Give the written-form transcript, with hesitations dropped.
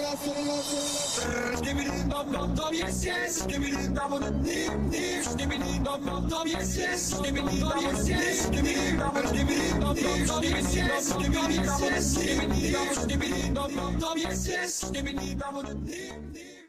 Give me the dum yes yes. Give me the dum nim nim. Give me the dum yes yes. Give me the dum yes yes. Give me the dum yes yes. Give me the dum yes yes. Give me the dum yes yes. Give me the dum nim nim.